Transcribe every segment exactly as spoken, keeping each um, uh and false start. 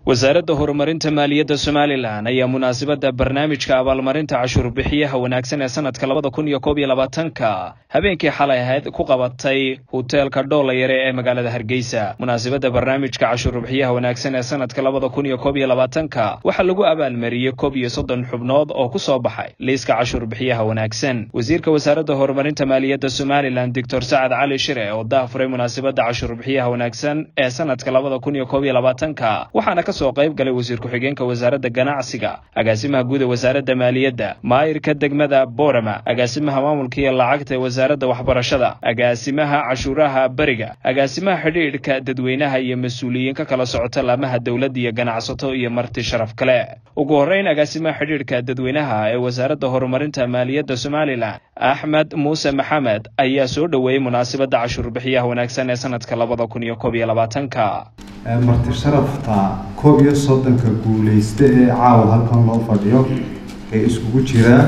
wasaaradda horumarinta maaliyadda Somaliland ayaa munaasabada barnaamijka abaalmarinta cashuur bixiyaha wanaagsan ee sanadka labada kun iyo koob iyo labaatanka habeenkii xalay ahayd ku qabatay hotelka Doolayare ee magaalada Hargeysa. munaasabada barnaamijka cashuur bixiyaha wanaagsan ee sanadka labada kun iyo koob iyo labaatanka waxa lagu abaalmariyay koob iyo soddon xubnood oo ku soo baxay liiska cashuur bixiyaha wanaagsan. wasiirka wasaaradda horumarinta maaliyadda Somaliland Doctor Saad Cali Shire oo daafuray munaasabada cashuur bixiyaha wanaagsan ee sanadka labada kun iyo koob iyo labaatanka waxaana ka soo qayb galay wasiir ku-xigeenka wasaaradda ganacsiga, agaasimaha guud ee wasaaradda maaliyadda, maayirka degmada Boorama, agaasimaha maamulka iyo lacagta wasaaradda waxbarashada, agaasimaha cashuuraha bariga, agaasimaha xidhiidhka dadweynaha iyo mas'uuliyiin ka kala socota laamaha dawladda iyo ganacsato iyo marti sharaf kale. ugu horeyn agaasimaha xidhiidhka dadweynaha ee wasaaradda horumarinta maaliyadda Somaliland Ahmed Muuse Maxamed ayaa soo dhaweeyay munaasabada cashuur bixiyaha wanaagsan ee sanadka labada kun iyo koob iyo labaatanka. marti sharafta koob iyo soddonka guuleysta ee caawa halkan loo fadhiyo ee iskugu jira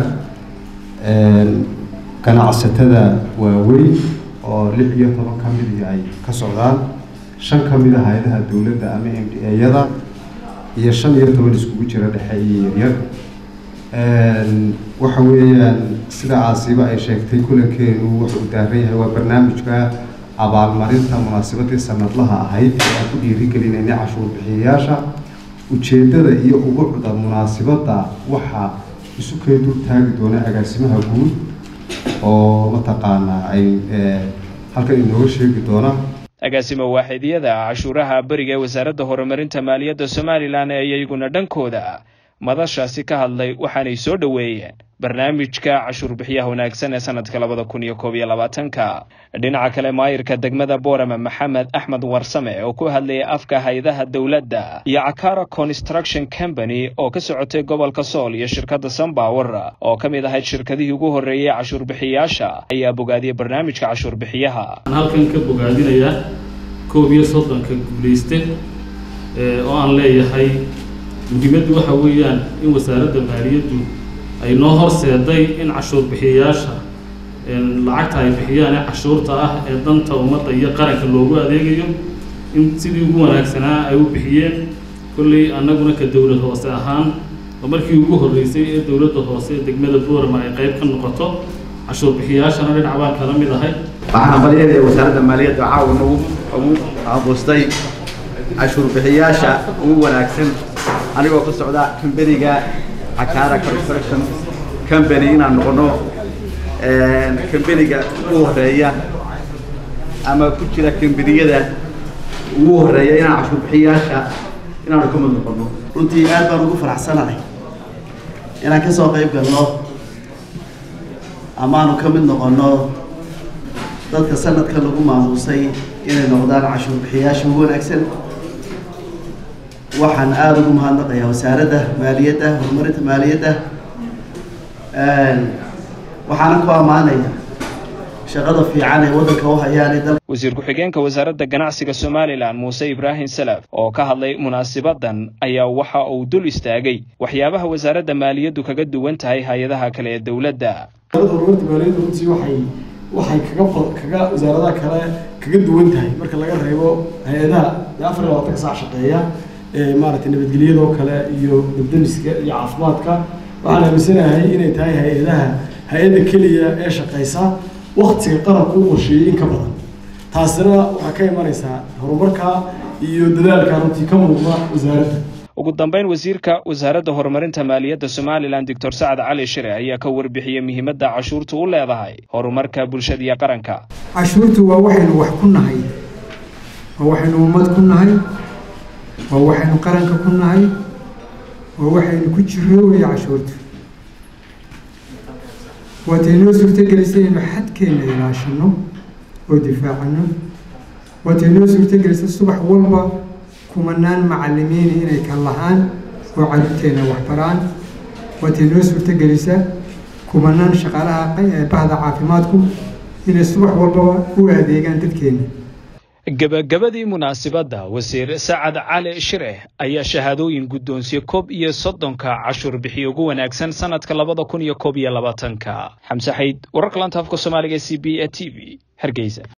ganacsatada waaweyn oo lix iyo toban ka mid ay ka socdaan, shan ka mid ah hay'adaha dawladda ama M D A-yada iyo shan iyo toban iskugu jira dhexe iyo yaryar. waxa weeyaan sida caasiba ay sheegtay kulankeenu wuxuu daaran yahay waa barnaamijka abaalmarinta munaasabadii sanadlaha ahayd ee aan ku dhiirigelinayna cashuur bixiyayaasha. ujeedada iyo ugu cudar munaasabada waxa isu keedu taagi doona agaasimaha guud oo mataqaana ay halka inoo sheegi doona agaasima waaxidiyada cashuuraha bariga ee wasaaradda horumarinta maaliyadda Somaliland ee iyaguna dhankooda madashaasi ka hadlay waxaanay soo dhaweeyeen barnaamijka cashuur bixiyaha wanaagsan ee sanadka labada kun iyo koob iyo labaatanka. dhinaca kale maayirka degmada Boorama Maxamed Axmed Warsame oo ku hadlayay afka hay'adaha dawladda iyo Akara Construction Company oo ka socotay gobolka Sool iyo shirkadda Sunpower oo ka mid ahayd shirkadihii ugu horeeyay cashuur bixiyaasha ayaa bogaadiyay barnaamijka cashuur bixiyaha. halkan ka bogaadinaya koob iyo soddonka guuleyste ee oo aan leeyahay muhiimaddu waxa weeyaan in wasaaradda maaliyaddu ay noo horseeday in cashuur bixiyayaasha lacagta ay bixiyaan ee cashuurta ah ee danta ummadda iyo qaranka loogu adeegayo in sidii ugu wanaagsanaa ay u bixiyeen. kolley annaguna ka dawlad hoose ahaan oo markii ugu horreysay ee dawladda hoose ee degmada Boorama ay qayb ka noqoto cashuur bixiyayaashana dhinac baan kala mid ahay. waxaan baliyay wasaaradda maaliyadda caawin ugu ugu aqoostay cashuur bixiyayaasha ugu wanaagsan anigoo ka socda company-ga Akara Construction Company inaan noqono company-ga ugu horeeya ama ku jira company-yada ugu horeeya inaan cashuur bixiyayaasha inaan ka mid noqono. runtii aad baan ugu faraxsanahay inaan ka soo qayb galno ama aanu ka mid noqono dadka sanadka lagu maamuusay inay noqdaan cashuur bixiyayaasha ugu wanaagsan. waxaan aad ugu mahadnaqayaa wasaaradda maaliyadda horumarinta maaliyadda waxaana ku ammaanaya shaqada fiican ee waddanka u hayaan dalka. wasiir ku-xigeenka wasaaradda ganacsiga Somaliland Muuse Ibrahim Salaf oo ka hadlay munaasabadan ayaa waxa uu dul istaagay waxyaabaha wasaaradda maaliyaddu kaga duwan tahay hay'adaha kale ee dawladda. wasaaradda horumarinta maaliyaddu runtii waxay waxay kaga kaga wasaaradaha kale kaga duwan tahay marka laga reebo hay'adaha afar iyo labaatan saac shaqeeya ee maaragtay nabadgelyada oo kale iyo dibdamiska iyo caafimaadka. waxaan aaminsanahay inay tahay hay'adaha hay'adda keliya ee shaqeysa waqtiga qaranku u qorsheeyay in ka badan. taasina waxaa ka imanaysaa horumarka iyo dadaalka runtii ka muuqda wasaaradda. ugu dambeyn wasiirka wasaaradda horumarinta maaliyadda Somaliland Doctor Saad Cali Shire ayaa ka warbixiyay muhiimadda cashuurtu u leedahay horumarka bulshada iyo qaranka. cashuurtu waa waxaynu wax ku nahay, waa waxaynu ummad ku nahay, waa waxaynu qaranka ku nahay, waa waxaynu ku jirooya cashuurtu. waataynoo suurtagelisay inuu xadkeena ilaashano oo difaacano. waataynoo suurtagelisay subax walba kumanaan macallimiin inay ka lahaan oo carruurteena wax baraan. waataynoo suurtagelisa kumanaan shaqaalaha bahda caafimaadku inay subax walba u adeegaan dadkeena. gabagabadii munaasabada wasiir Saad Cali Shire ayaa shahaadooyin guddoonsiye koob iyo soddonka cashuur bixiyo ugu wanaagsan sanadka labada kun iyo koob iyo labaatanka. xamse xayd wararka laanta afka Soomaaliga C B A T V Hargeysa.